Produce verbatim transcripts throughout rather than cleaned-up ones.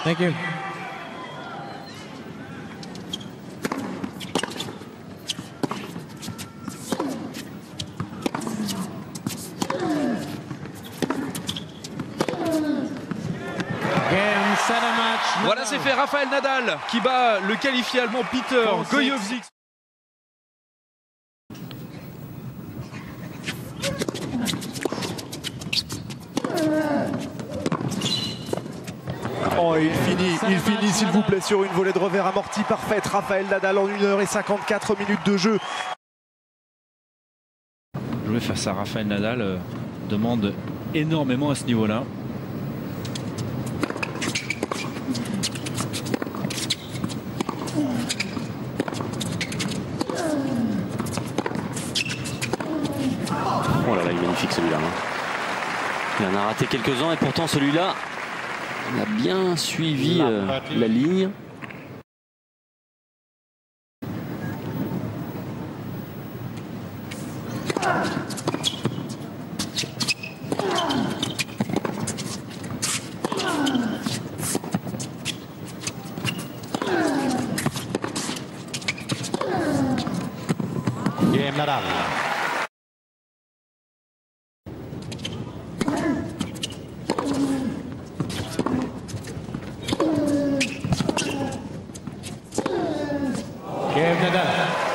Thank you. Voilà, c'est fait. Rafael Nadal qui bat le qualifié allemand Peter Gojowczyk. Oh, il finit, il finit s'il vous plaît sur une volée de revers amortie parfaite. Rafael Nadal en une heure et cinquante-quatre minutes de jeu. Jouer face à Rafael Nadal euh, demande énormément à ce niveau-là. Oh là là, il est magnifique celui-là. Hein. Il en a raté quelques-uns et pourtant celui-là, il a bien suivi euh, la ligne. Game Nadal. Game Nadal.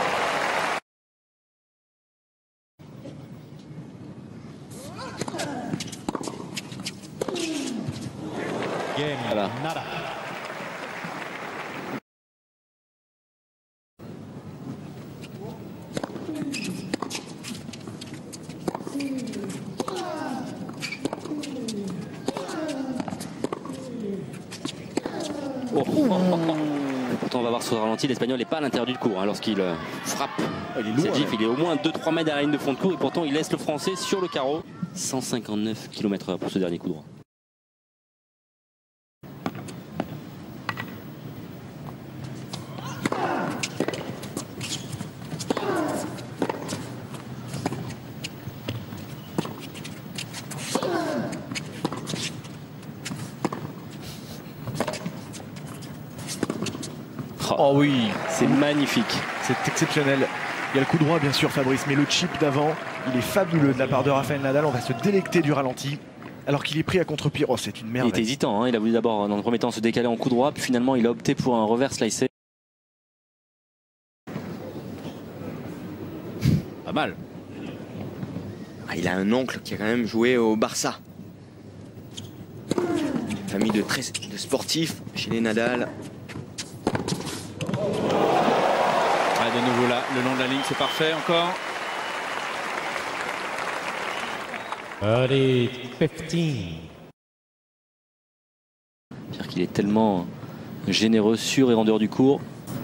Game Voilà. Nadal. Oh. Pourtant on va voir sur le ralenti, l'Espagnol n'est pas à l'intérieur du court hein, lorsqu'il euh, frappe. Il est lourd, cette gifle, ouais. il est au moins deux trois mètres derrière la ligne de fond de court et pourtant il laisse le Français sur le carreau. cent cinquante-neuf kilomètres heure pour ce dernier coup droit. Oh oui, c'est magnifique. C'est exceptionnel. Il y a le coup droit bien sûr Fabrice, mais le chip d'avant, il est fabuleux de la part de Rafael Nadal. On va se délecter du ralenti alors qu'il est pris à contre-pied. Oh, c'est une Il merveille. était hésitant, hein. Il a voulu d'abord dans le premier temps se décaler en coup droit, puis finalement il a opté pour un revers slicé. Pas mal. Ah, il a un oncle qui a quand même joué au Barça. Famille de, très, de sportifs chez les Nadal. Ah, de nouveau là, le long de la ligne, c'est parfait encore. Birdie quinze. C'est-à-dire qu'il est tellement généreux sur et en dehors du court.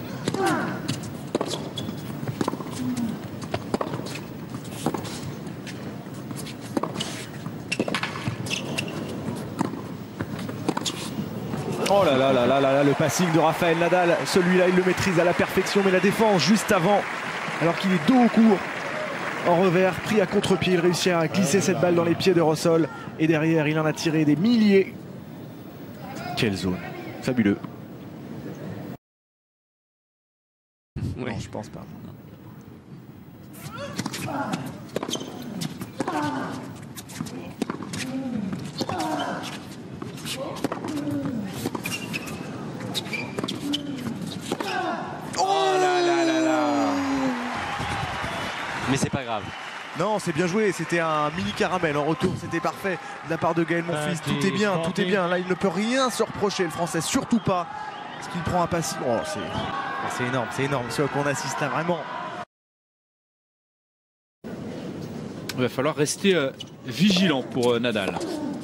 Oh là là là là là là, le passing de Rafael Nadal, celui-là il le maîtrise à la perfection, mais la défense juste avant, alors qu'il est dos au court, en revers, pris à contre-pied, il réussit à glisser cette balle dans les pieds de Russell, et derrière il en a tiré des milliers. Quelle zone, fabuleux. Ouais. Non, je pense pas. Mais c'est pas grave. Non, c'est bien joué, c'était un mini caramel en retour, c'était parfait de la part de Gaël Monfils. Tout est bien, tout est bien. Là, il ne peut rien se reprocher, le Français, surtout pas. Parce qu'il prend un passif. Oh, c'est énorme, c'est énorme ce qu'on assiste là, vraiment. Il va falloir rester euh, vigilant pour euh, Nadal.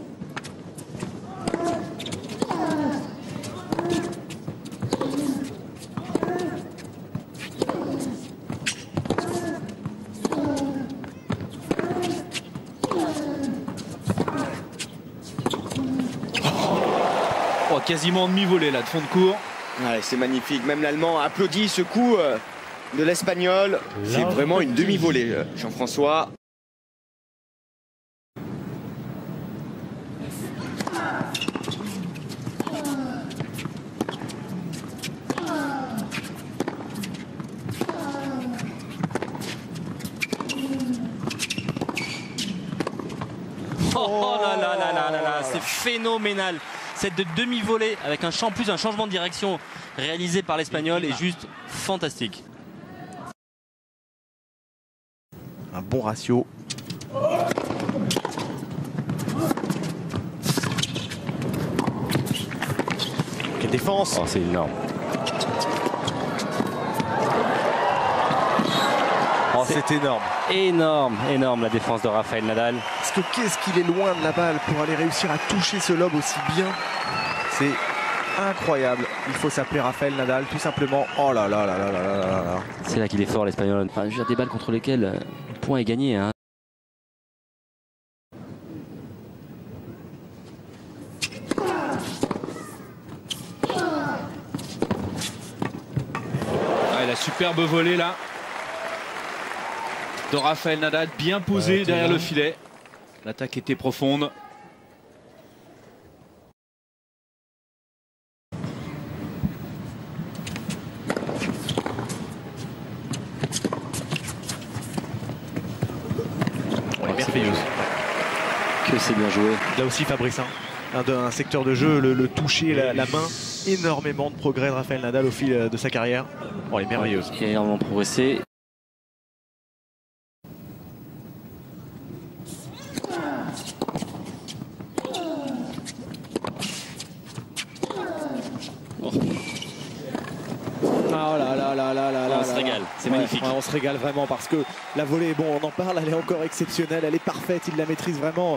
Oh, quasiment demi-volée là de fond de cours. Ouais, c'est magnifique. Même l'Allemand applaudit ce coup euh, de l'Espagnol. C'est vraiment une demi-volée, euh, Jean-François. phénoménal. Cette de demi-volée avec un champ plus, un changement de direction réalisé par l'Espagnol est juste fantastique. Un bon ratio. Quelle défense! Oh, c'est énorme. Oh, c'est énorme. Énorme, énorme la défense de Rafael Nadal. Parce que qu'est-ce qu'il est loin de la balle pour aller réussir à toucher ce lob aussi bien. C'est incroyable. Il faut s'appeler Rafael Nadal, tout simplement. Oh là là là là là là là là. C'est là qu'il est fort l'Espagnol. Enfin, je veux dire, des balles contre lesquelles euh, le point est gagné. Hein. Ah, la superbe volée là de Rafael Nadal, bien posé ouais, derrière le filet. L'attaque était profonde. Ouais, merveilleuse. Que c'est bien joué. Là aussi Fabrice, hein. un, un secteur de jeu, le, le toucher, la, la main, énormément de progrès de Rafael Nadal au fil de sa carrière. Oh, elle est merveilleuse. Il a énormément progressé. Oh là là là là là là. On se régale, c'est magnifique. Ouais, on se régale vraiment parce que la volée, bon, on en parle, elle est encore exceptionnelle, elle est parfaite, il la maîtrise vraiment.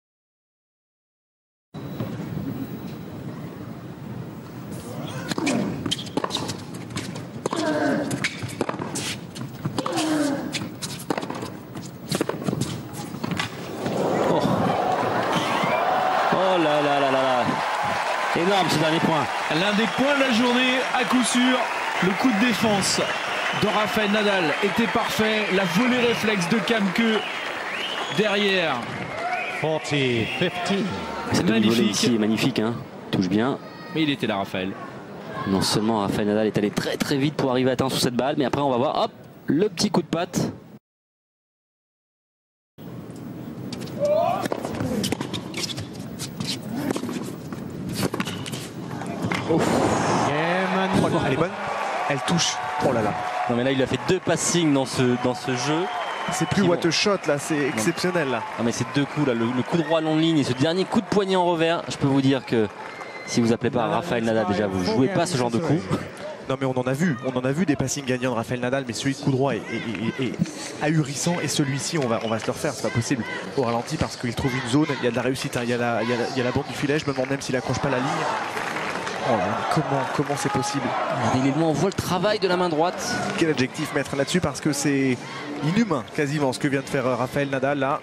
Oh, oh là là là là là. Énorme ce dernier point. L'un des points de la journée, à coup sûr. Le coup de défense de Rafael Nadal était parfait. La volée réflexe de Kamke derrière. C'est magnifique. Ici est magnifique, hein. Touche bien. Mais il était là, Rafael. Non seulement Rafael Nadal est allé très très vite pour arriver à atteindre sous cette balle, mais après on va voir, hop, le petit coup de patte. Oh. Elle est bonne. Elle touche. Oh là là. Non mais là il a fait deux passings dans ce, dans ce jeu. C'est plus what a shot là, c'est exceptionnel là. Non mais ces deux coups là, le, le coup droit long ligne et ce dernier coup de poignet en revers, je peux vous dire que si vous appelez pas Rafael Nadal déjà, vous jouez pas ce genre de coup. Non mais on en a vu, on en a vu des passings gagnants de Rafael Nadal, mais celui de coup droit est, est, est, est ahurissant et celui-ci on va, on va se le refaire, c'est pas possible au ralenti parce qu'il trouve une zone, il y a de la réussite, hein. il, y a la, il, y a la, il y a la bande du filet, je me demande même s'il accroche pas la ligne. Oh là, comment comment c'est possible? On voit le travail de la main droite. Quel adjectif mettre là-dessus parce que c'est inhumain quasiment ce que vient de faire Rafael Nadal là.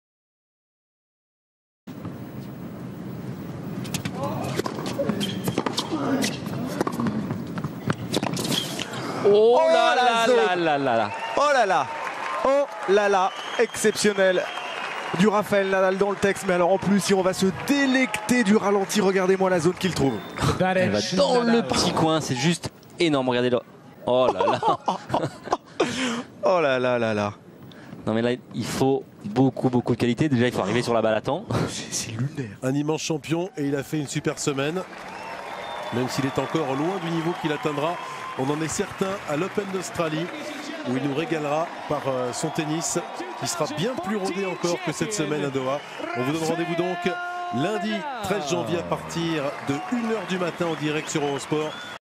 Oh, oh là là là là là là. Oh là là. Oh là là. Exceptionnel. Du Rafael Nadal dans le texte, mais alors en plus si on va se délecter du ralenti, regardez-moi la zone qu'il trouve. Elle va dans le petit coin, c'est juste énorme, regardez là. Oh là là. Oh là là là là. Non mais là il faut beaucoup beaucoup de qualité, déjà il faut arriver sur la balle à temps. C'est lunaire. Un immense champion et il a fait une super semaine. Même s'il est encore loin du niveau qu'il atteindra, on en est certain à l'Open d'Australie où il nous régalera par son tennis qui sera bien plus rodé encore que cette semaine à Doha. On vous donne rendez-vous donc lundi treize janvier à partir de une heure du matin en direct sur Eurosport.